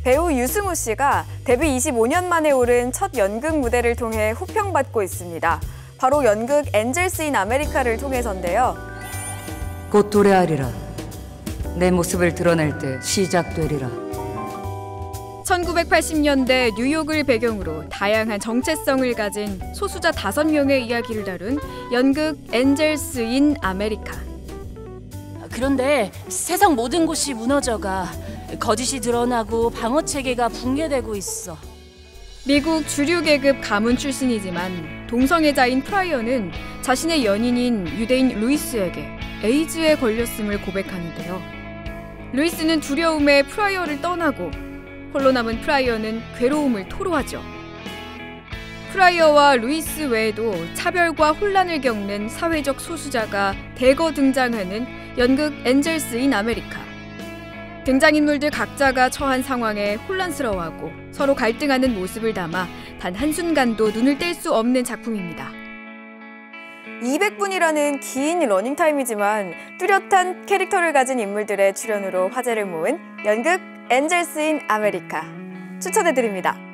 배우 유승우 씨가 데뷔 25년 만에 오른 첫 연극 무대를 통해 호평받고 있습니다. 바로 연극 엔젤스 인 아메리카를 통해서인데요. 곧 도래하리라. 내 모습을 드러낼 때 시작되리라. 1980년대 뉴욕을 배경으로 다양한 정체성을 가진 소수자 5명의 이야기를 다룬 연극 엔젤스 인 아메리카. 그런데 세상 모든 곳이 무너져가 거짓이 드러나고 방어 체계가 붕괴되고 있어. 미국 주류 계급 가문 출신이지만 동성애자인 프라이어는 자신의 연인인 유대인 루이스에게 에이즈에 걸렸음을 고백하는데요. 루이스는 두려움에 프라이어를 떠나고 홀로 남은 프라이어는 괴로움을 토로하죠. 프라이어와 루이스 외에도 차별과 혼란을 겪는 사회적 소수자가 대거 등장하는 연극 엔젤스 인 아메리카. 등장인물들 각자가 처한 상황에 혼란스러워하고 서로 갈등하는 모습을 담아 단 한순간도 눈을 뗄 수 없는 작품입니다. 200분이라는 긴 러닝타임이지만 뚜렷한 캐릭터를 가진 인물들의 출연으로 화제를 모은 연극 엔젤스 인 아메리카 추천해드립니다.